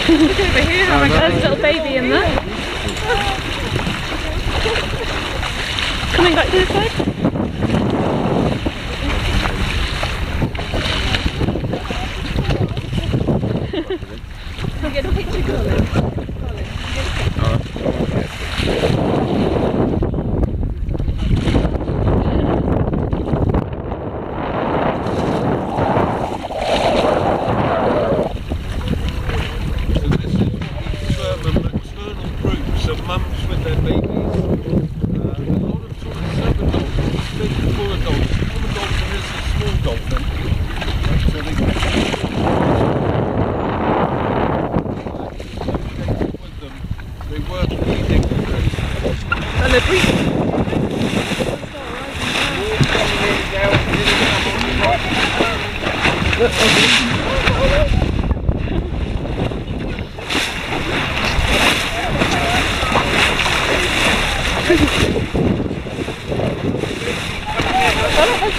Look over here. Oh my God, there's a little baby in there. Coming back to this side. Can you get a picture, Colin? Mums with their babies. A lot of sort of silver dolphins, big full of dolphins. Common dolphin is a small dolphin. So they with them. They work feeding and they're breathing.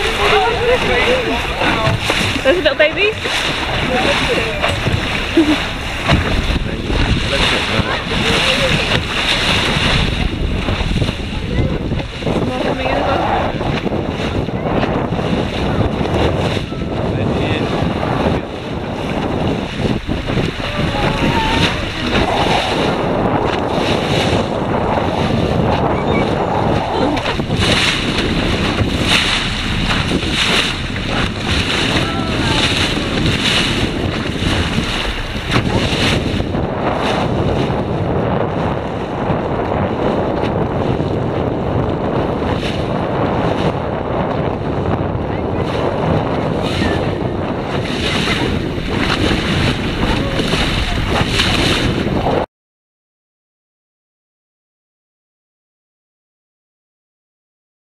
There's a little baby.